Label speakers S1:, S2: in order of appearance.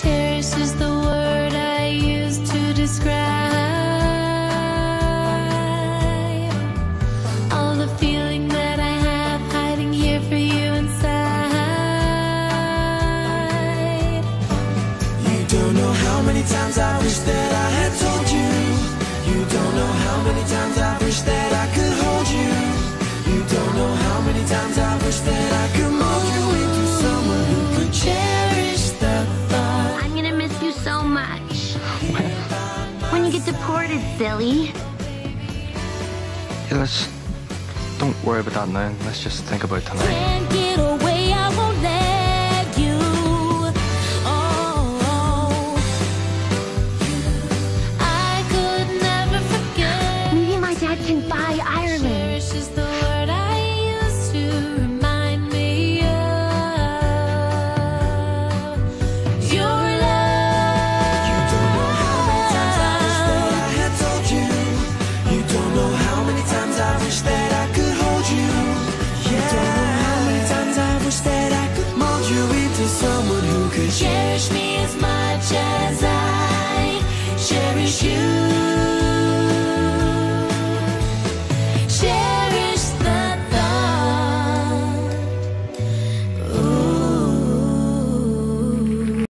S1: Cherish is the word I use to describe all the feeling that I have hiding here for you inside.
S2: You don't know how many times I wish that I had told you. You don't know how many times I wish that I could hold you. You don't know how many times I wish that I could mold you into someone who could cherish the thought.
S3: I'm gonna miss you so much. When you get deported, silly.
S4: Yeah, don't worry about that now. Let's just think about tonight.
S1: Can't get